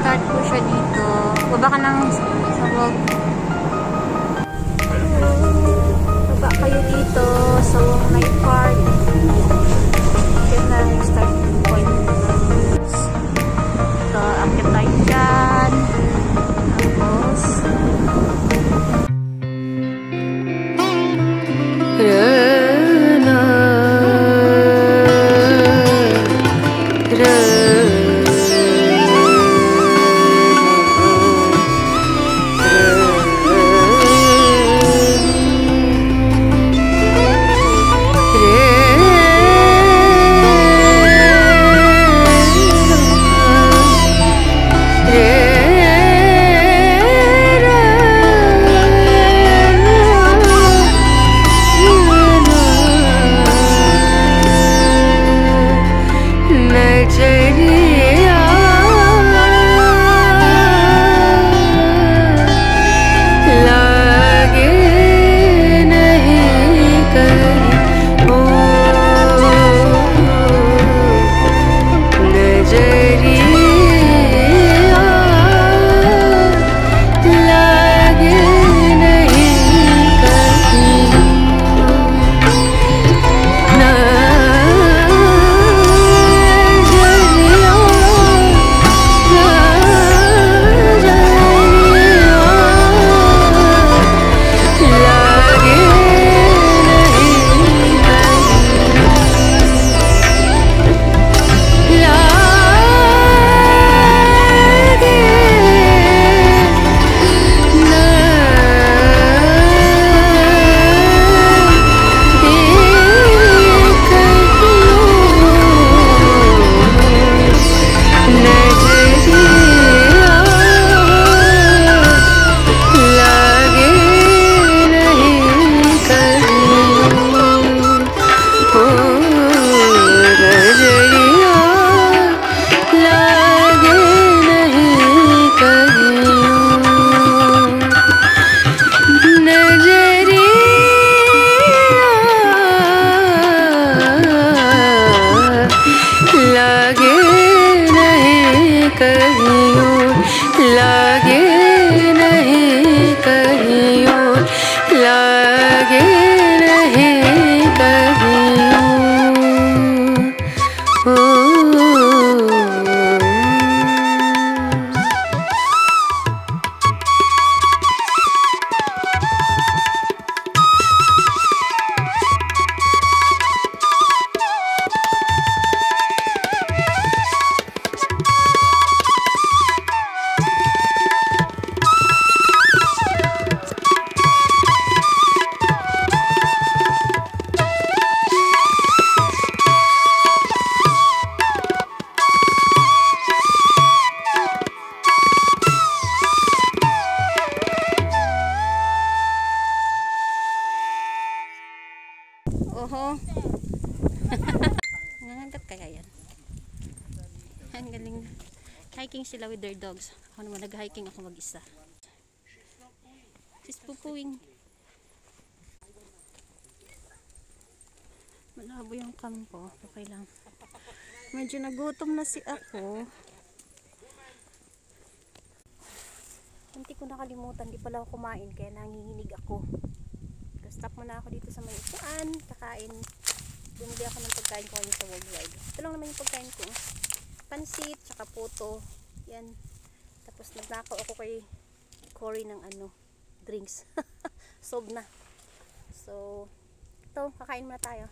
start po siya dito. Baba ka ng sa vlog. Baba kayo dito sa Night Park. Yan na yung start point. So, akit tayo dyan. Tapos, oho. Nangagat kaya yan. Ang galing. Hiking sila with their dogs. Ako naman nag-hiking ako mag-isa. Sis pupuwing. Malabo yung kampo. Okay lang. Medyo nagutom na si ako. Hindi ko nakalimutan. Di pala ako kumain. Kaya nanginginig ako. Stop muna ako dito sa may upuan. Kakain. Bumili ako ng pagkain ko sa Worldwide. Ito lang naman yung pagkain ko. Pansit, tsaka puto. Yan. Tapos nagnakaw ako kay Cory ng drinks. Sob na. So, ito, kakain muna tayo.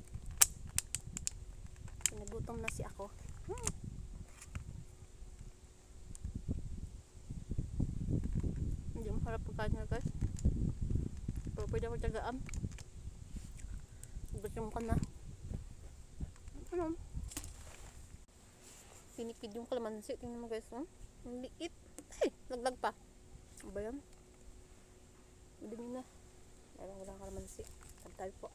Nagutom na si ako. Hindi masarap pagkain na guys. Pero pwede ako tagaan. Gutom ka na. Pinipid yung kalamansi. Tingnan mo guys. Ang liit. Ay! Laglag pa. Ano ba yan? Madami na. Wala kalamansi. Tabi po.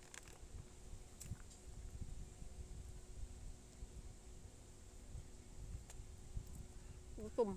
Gutom.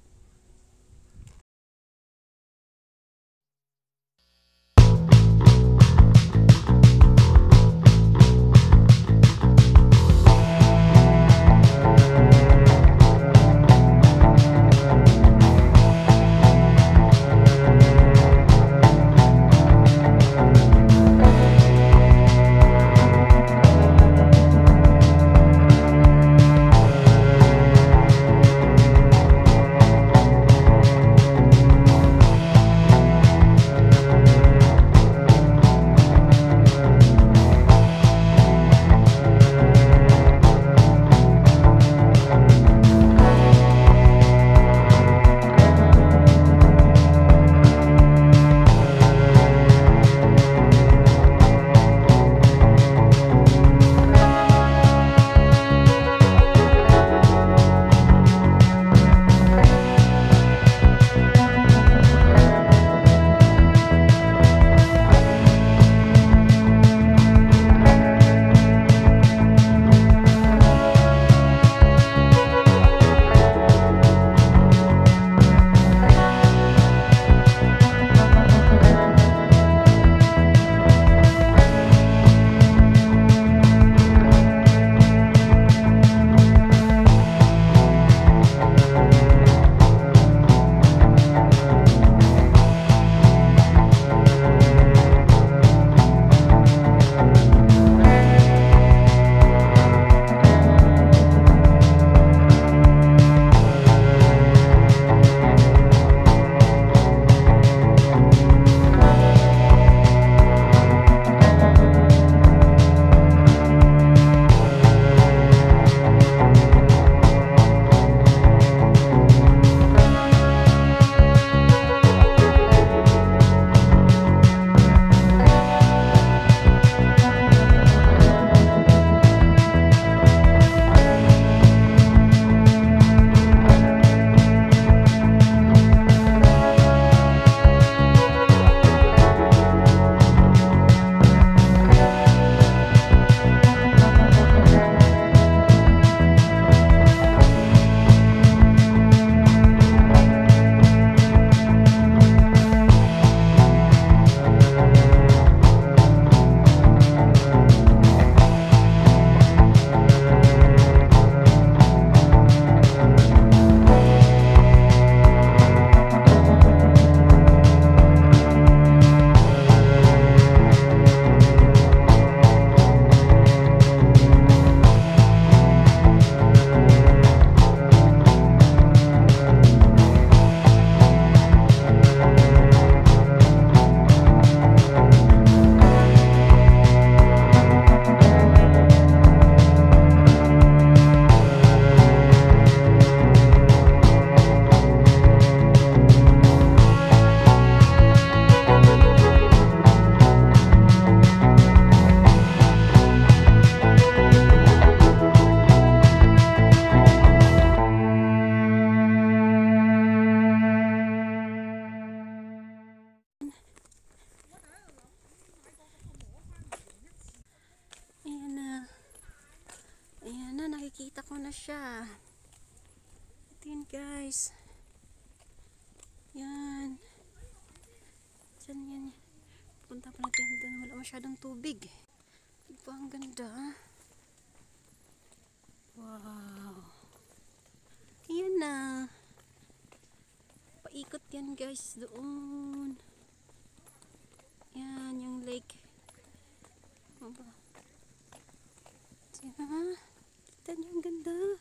siya. Ito yun guys. Yan. Diyan yan. Punta pa natin doon. Wala masyadong tubig. Diba ang ganda? Wow. Yan na. Paikot yan guys doon. Yan yung lake. Diba? Kita niyo ang ganda.